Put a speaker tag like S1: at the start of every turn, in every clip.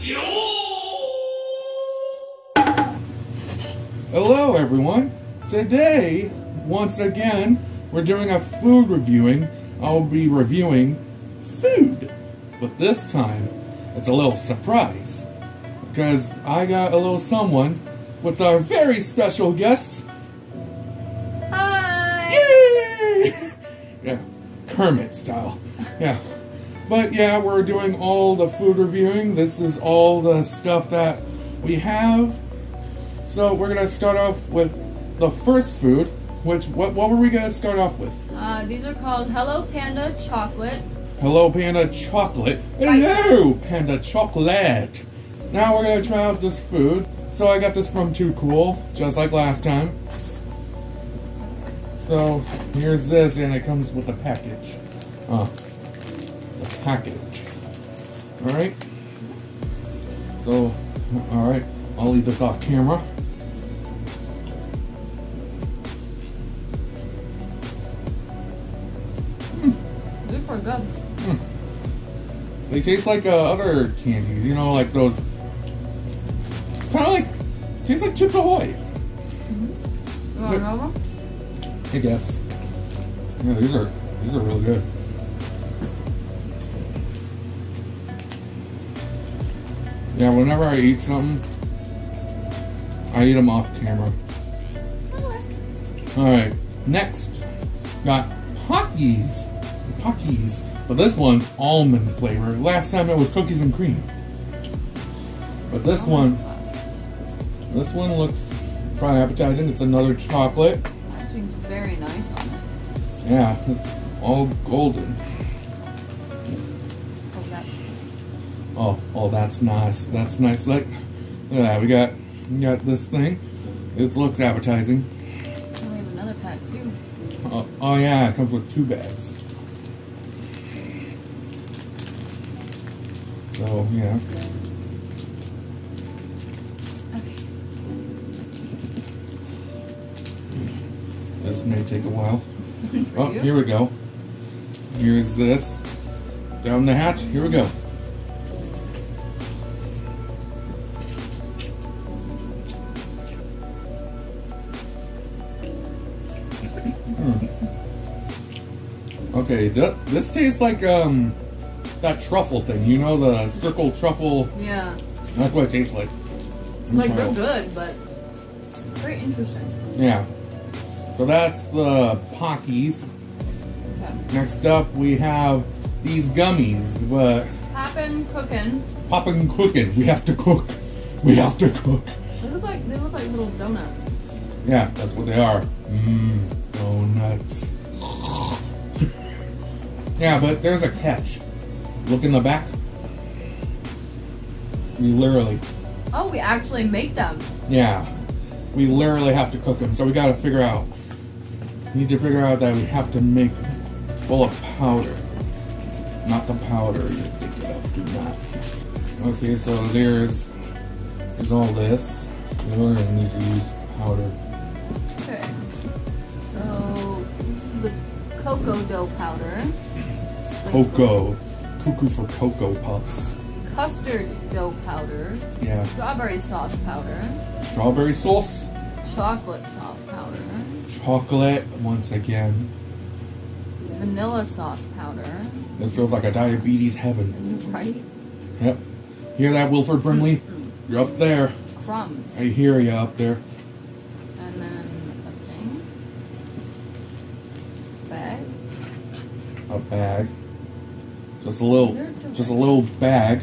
S1: Hello everyone. Today, once again, we're doing a food reviewing. I'll be reviewing food. But this time, it's a little surprise. Because I got a little someone with our very special guest.
S2: Hi!
S1: Yay! Yeah, Kermit style. Yeah. But yeah, we're doing all the food reviewing. This is all the stuff that we have. So we're gonna start off with the first food. What were we gonna start off with?
S2: These are called Hello Panda Chocolate.
S1: Hello Panda Chocolate. Hello Panda Chocolate. Now we're gonna try out this food. So I got this from Too Cool, just like last time. So here's this, and it comes with a package. The package. All right. So, all right. I'll leave this off camera.
S2: Super good.
S1: They taste like other candies, you know, like those. Kind of like, tastes like Chips Ahoy.
S2: You want another?
S1: I guess. Yeah, these are really good. Yeah, whenever I eat something, I eat them off camera. Alright, next, got Pockies. Pockies. But this one's almond flavor. Last time it was cookies and cream. But this one looks probably appetizing. It's another chocolate.
S2: That seems very nice on it.
S1: Yeah, it's all golden.
S2: Oh, that's
S1: Oh, that's nice. That's nice. Look at that. We got this thing. It looks appetizing.
S2: we have another pack too.
S1: Oh yeah, it comes with 2 bags. So yeah.
S2: Okay.
S1: This may take a while. Oh,
S2: you?
S1: here we go. Here's this. Down the hatch. Here we go. Okay, this tastes like that truffle thing. You know, the circle truffle.
S2: Yeah.
S1: That's what it tastes like.
S2: Like they're good, but very interesting.
S1: Yeah. So that's the Pockies.
S2: Okay.
S1: Next up, we have these gummies.
S2: Poppin' cookin'.
S1: Poppin' cookin'. We have to cook. We have to cook.
S2: They look like little donuts.
S1: Yeah, that's what they are. Donuts. Yeah, but there's a catch. Look in the back. We literally.
S2: Oh, we actually make them.
S1: Yeah. We literally have to cook them, so we gotta figure out. We need to figure out that we have to make them full of powder. Not the powder you pick it up, do not. Okay, so there's all this. We're gonna need to use powder.
S2: Okay. So this is the cocoa dough powder.
S1: Cocoa. Cuckoo for Cocoa Puffs.
S2: Custard dough powder.
S1: Yeah.
S2: Strawberry sauce powder.
S1: Strawberry sauce.
S2: Chocolate sauce powder.
S1: Chocolate, once again.
S2: Vanilla sauce powder.
S1: This feels like a diabetes heaven.
S2: Right?
S1: Yep. Hear that, Wilford Brimley? You're up there.
S2: Crumbs.
S1: I hear you up there.
S2: And then a thing. Bag.
S1: A bag. Just a little bag.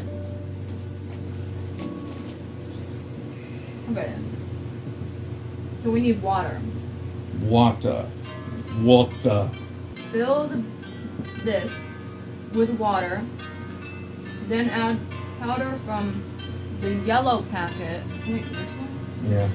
S2: Okay. So we need water.
S1: Water.
S2: Fill this with water. Then add powder from the yellow packet. Wait, this one?
S1: Yeah.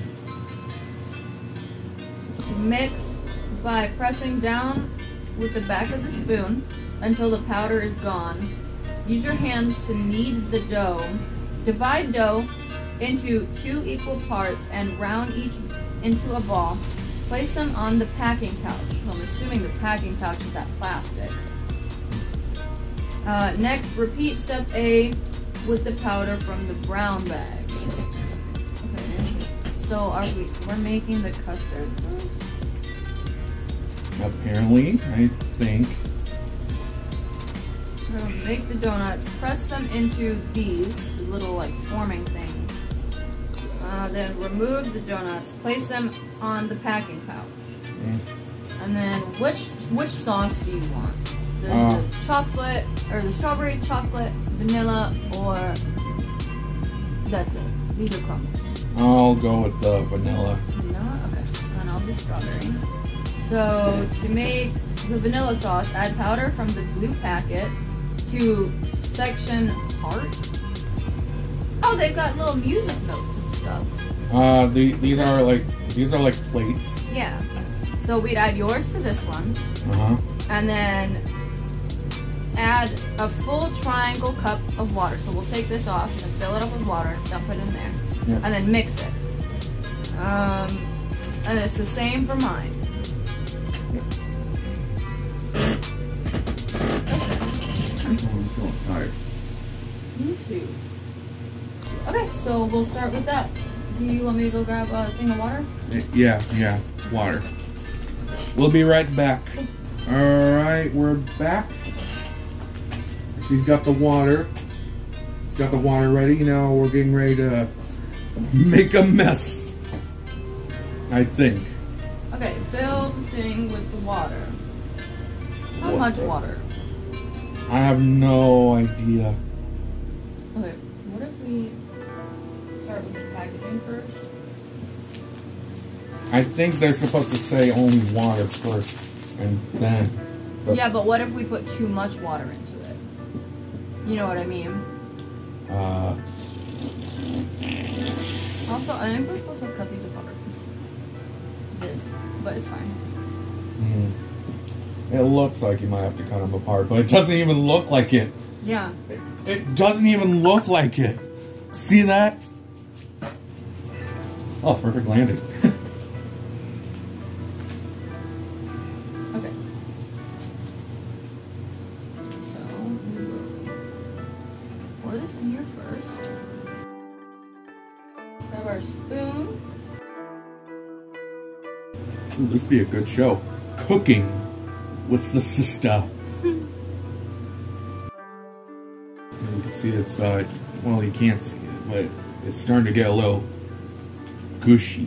S2: Mix by pressing down with the back of the spoon until the powder is gone. Use your hands to knead the dough. Divide dough into 2 equal parts and round each into a ball. Place them on the packing pouch. I'm assuming the packing pouch is that plastic. Next, repeat step A with the powder from the brown bag. Okay. So we're making the custard first?
S1: Apparently, I think.
S2: We're gonna make the donuts, press them into these little like forming things. Then remove the donuts, place them on the packing pouch. And then which sauce do you want? There's the chocolate, or the strawberry, chocolate, vanilla, or that's it. These are crumbles.
S1: I'll go with the vanilla.
S2: Vanilla? Okay. Then I'll do strawberry. So to make the vanilla sauce, add powder from the blue packet to section heart. Oh, they've got little music notes and stuff.
S1: These are like plates.
S2: Yeah. So we'd add yours to this one. And then add a full triangle cup of water. So we'll take this off and fill it up with water, dump it in there, and then mix it. And it's the same for mine.
S1: I'm feeling tired.
S2: Me too. Okay, so we'll start with that. Do you want me to go grab a thing of water?
S1: Yeah, water. We'll be right back. Alright, we're back. She's got the water. She's got the water ready. Now we're getting ready to make a mess, I think.
S2: Okay, fill the thing with the water. How much water?
S1: I have no idea.
S2: Okay, what if we start with the packaging first?
S1: I think they're supposed to say only water first, and then...
S2: Yeah, but what if we put too much water into it? You know what I mean? Also, I think we're supposed to cut these apart. But it's fine.
S1: It looks like you might have to cut them apart, but it doesn't even look like it.
S2: Yeah.
S1: It doesn't even look like it. See that? Oh, perfect landing.
S2: Okay. So, we will pour this in here first. Grab our spoon.
S1: Ooh, this would be a good show. Cooking with the sister. You can see it's, well, you can't see it, but it's starting to get a little gushy.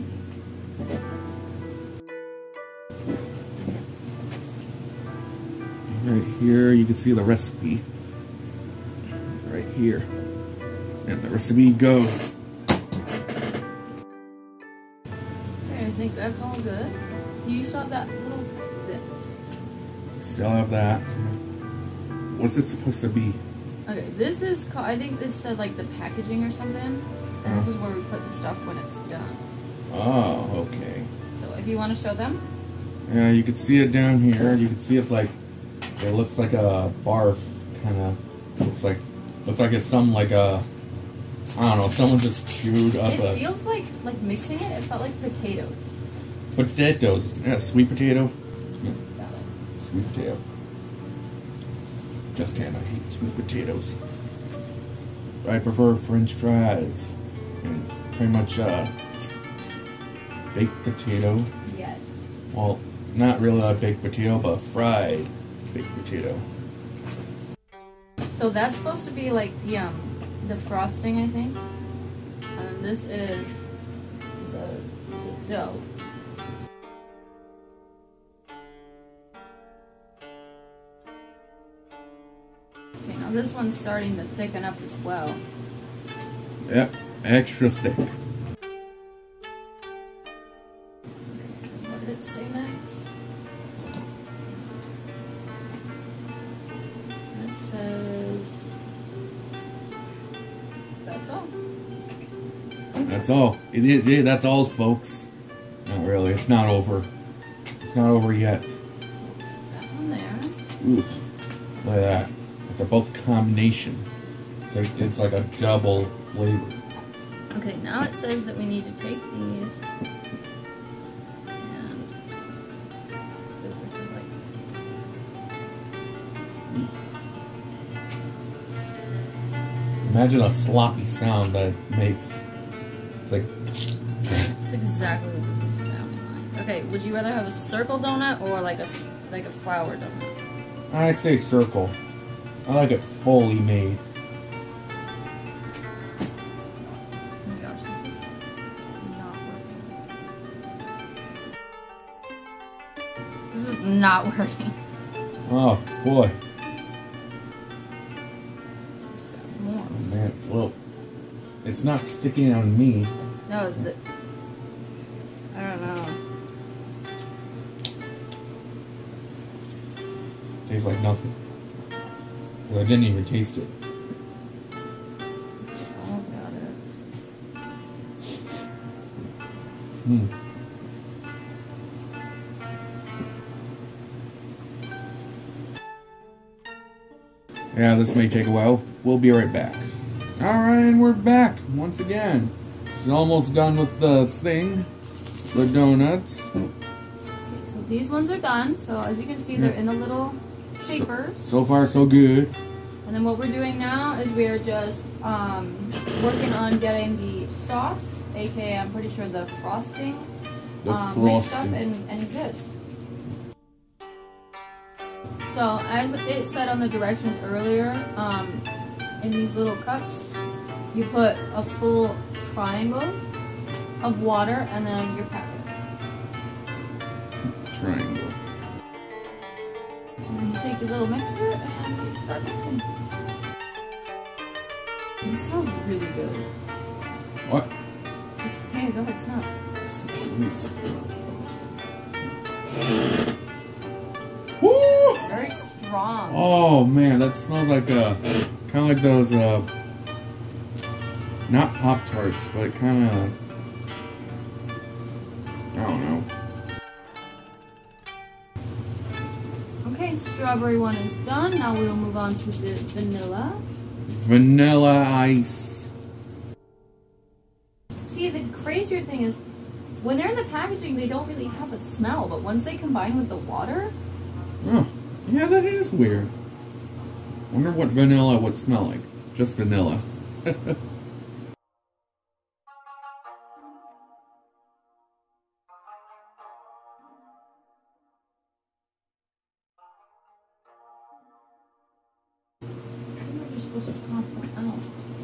S1: Right here, you can see the recipe. Right here. And the recipe goes.
S2: Okay, I think that's all good. Do you still have that little bit?
S1: Still have that. What's it supposed to be?
S2: Okay, this is, I think this said like the packaging or something. And this is where we put the stuff when it's done.
S1: Oh, okay.
S2: So if you want to show them.
S1: Yeah, you can see it down here. You can see it's like, it looks like a barf, kind of. Looks like it's some like a, I don't know, someone just chewed up
S2: It feels like mixing it felt like potatoes.
S1: Potatoes. Yeah, sweet potato. Yeah.
S2: Got it.
S1: Sweet potato. Just kidding, I hate sweet potatoes. I prefer French fries. And pretty much baked potato.
S2: Yes.
S1: Well, not really a baked potato, but fried baked potato.
S2: So that's supposed to be like the frosting, I think. And then this is the dough. Okay, now this one's starting to thicken up as well.
S1: Yep, extra thick.
S2: What did it say next? It says that's all.
S1: That's all. It is. That's all, folks. Not really. It's not over. It's not over yet.
S2: So we'll set that one there.
S1: Oof. Look at that. It's a both combination. So it's like a double flavor.
S2: Okay, now it says that we need to take these and this is like
S1: Imagine a sloppy sound that it makes. It's like...
S2: That's exactly what this is sounding like. Okay, would you rather have a circle donut or like a flower donut?
S1: I'd say circle. I like it fully made.
S2: Oh my gosh, this is not working. This is not working.
S1: Oh boy.
S2: More.
S1: Oh man, well, it's not sticking on me.
S2: No, I don't know.
S1: Tastes like nothing. Well, I didn't even taste it.
S2: Almost got it.
S1: Hmm. Yeah, this may take a while. We'll be right back. Alright, and we're back once again. She's almost done with the thing. The donuts.
S2: Okay, so these ones are done. So as you can see, they're in the little shapers.
S1: So far, so good.
S2: And then what we're doing now is we are just working on getting the sauce, aka I'm pretty sure the frosting, mixed up and good. So as it said on the directions earlier, in these little cups, you put a full triangle of water and then your pepper.
S1: Triangle.
S2: And then you take your little mixer and you start mixing. It smells really good.
S1: What?
S2: Here you go, it smells.
S1: Woo!
S2: Very strong.
S1: Oh man, that smells like kind of like those not Pop-Tarts, but kind of, I don't know.
S2: Okay, strawberry one is done. Now we'll move on to the vanilla.
S1: Vanilla ice.
S2: See, the crazier thing is, when they're in the packaging, they don't really have a smell, but once they combine with the water...
S1: Oh, yeah, that is weird. Wonder what vanilla would smell like. Just vanilla.
S2: You're supposed to pop them out.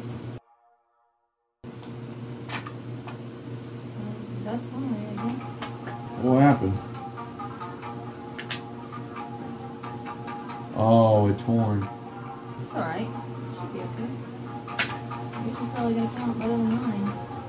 S2: That's one way, I guess.
S1: What happened? Oh, it torn.
S2: It's alright. Should be okay. You're probably gonna come out better than mine.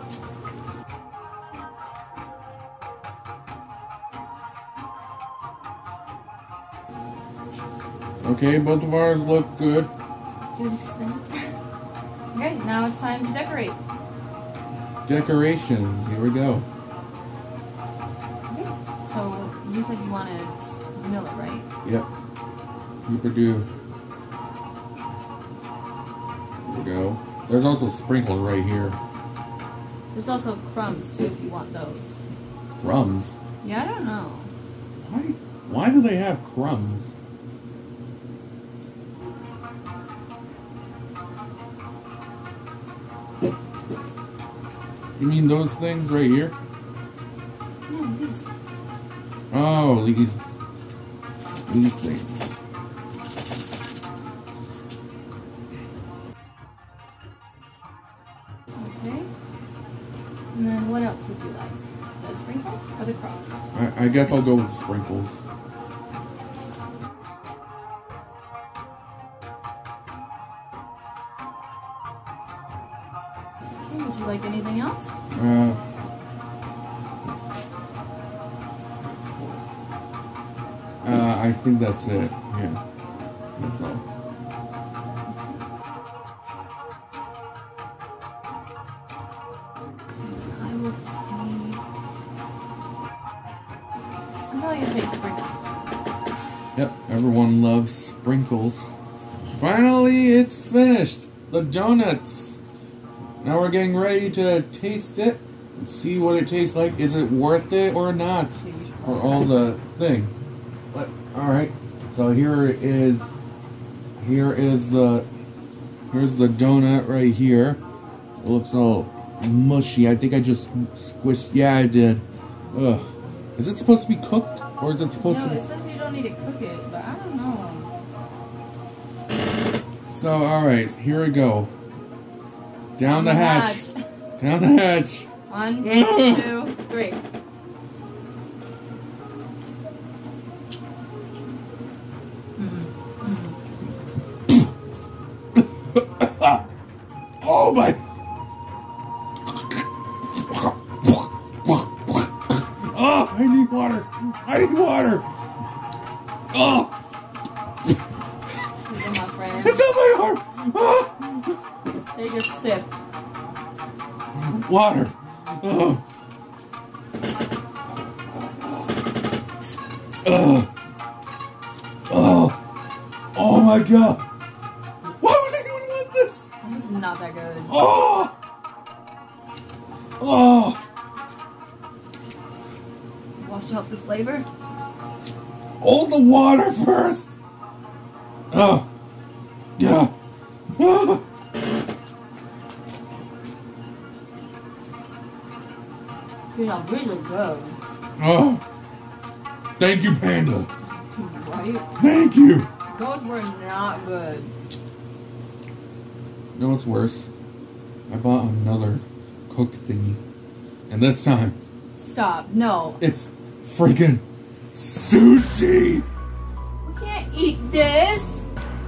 S1: Okay, both of ours look good.
S2: To an extent. Okay, now it's time to decorate.
S1: Decorations, here we go.
S2: Okay. So, you said you wanted vanilla, right?
S1: Yep. Super do. There we go. There's also sprinkles right here.
S2: There's also crumbs, too, if you want those.
S1: Crumbs?
S2: Yeah, I don't know.
S1: Why do they have crumbs? You mean those things right here?
S2: No, these.
S1: Oh, these things.
S2: Okay. And then what else would you like? The sprinkles or the crumbs?
S1: I guess I'll go with sprinkles.
S2: Okay, would you like anything else?
S1: I think that's it. Yeah, that's all.
S2: I will take... I'm probably going to take sprinkles.
S1: Yep, everyone loves sprinkles. Finally, it's finished. The donuts. Now we're getting ready to taste it and see what it tastes like. Is it worth it or not for all the thing? But all right. So here is the Here's the donut right here. It looks all mushy. I think I just squished. Yeah, I did. Ugh. Is it supposed to be cooked? Or is it supposed to...
S2: No, it says you don't need to cook it, but I don't know.
S1: So, alright, here we go. Down the hatch. Down the hatch.
S2: 1, 2, 3.
S1: Oh my! Oh, I need water! I need water! Oh!
S2: These are my friends.
S1: It's on my arm! Oh!
S2: Take a sip.
S1: Water! Oh! Oh! Oh! Oh my god! Why would anyone want this?
S2: It's not that good.
S1: Oh! Oh!
S2: Wash out the flavor.
S1: Hold the water first! Oh! Yeah! Oh!
S2: These are really good.
S1: Oh! Thank you, Panda!
S2: Right?
S1: Thank you!
S2: Those were not good.
S1: You know what's worse? I bought another cook thingy. And this time,
S2: Stop. No.
S1: it's freaking sushi!
S2: We can't eat this.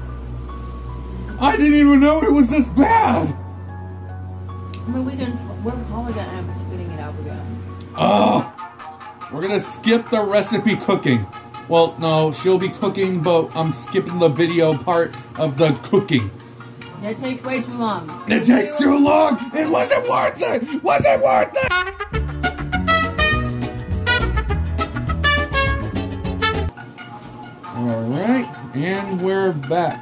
S1: I didn't even know it was this bad!
S2: I mean, we're probably gonna end up spitting it out again.
S1: Oh! We're gonna skip the recipe cooking. Well, no, she'll be cooking, but I'm skipping the video part of the cooking.
S2: That takes way too long.
S1: It takes too long! It wasn't worth it! Was it worth it? Alright, and we're back.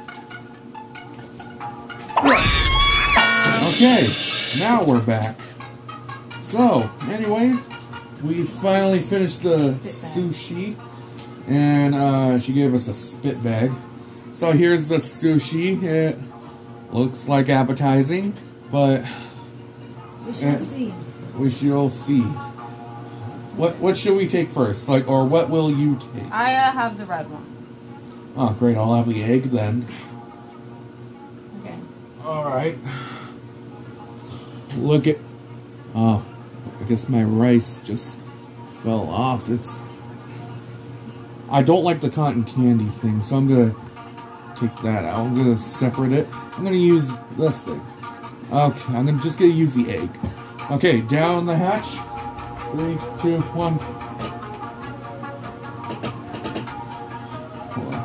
S1: Okay, now we're back. So, anyways, we finally finished the sushi. And she gave us a spit bag. So here's the sushi. It looks like appetizing, but
S2: We shall see.
S1: we shall see. What should we take first? Like, or what will you take?
S2: I have the red one.
S1: Oh, great! I'll have the egg then.
S2: Okay.
S1: All right. Look at. Oh, I guess my rice just fell off. I don't like the cotton candy thing, so I'm gonna take that out. I'm gonna separate it. I'm gonna use this thing. Okay, I'm just gonna use the egg. Okay, down the hatch. 3, 2, 1. Hold on.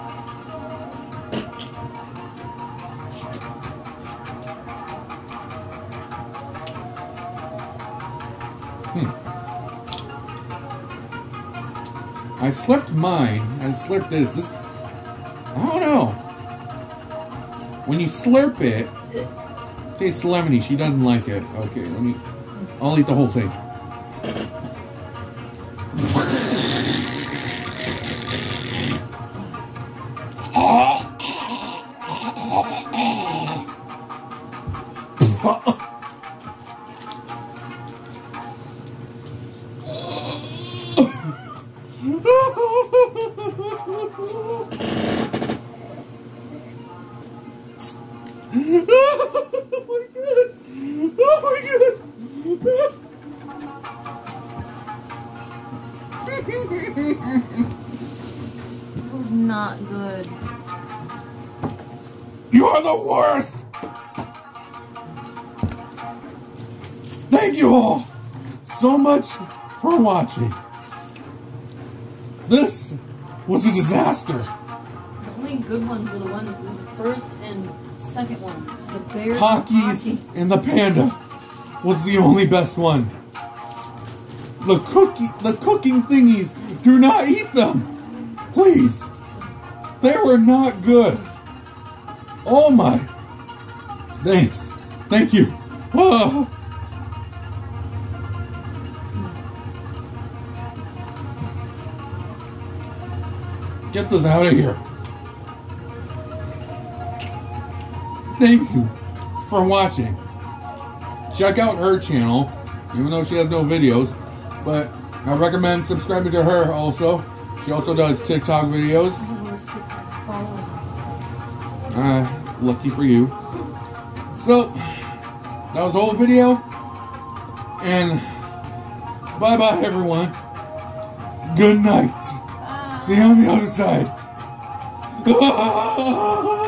S1: I slurped mine. I slurped this. I don't know. When you slurp it, it tastes lemony. She doesn't like it. Okay, I'll eat the whole thing.
S2: It was not good.
S1: You're the worst! Thank you all so much for watching. This was a disaster.
S2: The only good ones were the ones with the first and second one. The bears
S1: Pockies
S2: and
S1: and the panda was the only best one. The cooking thingies, do not eat them. Please. They were not good. Oh my. Thanks. Thank you. Oh. Get this out of here. Thank you. for watching. Check out her channel, even though she has no videos. But I recommend subscribing to her also. She also does TikTok videos. Lucky for you. So, that was the whole video. And bye-bye, everyone. Good night. See you on the other side.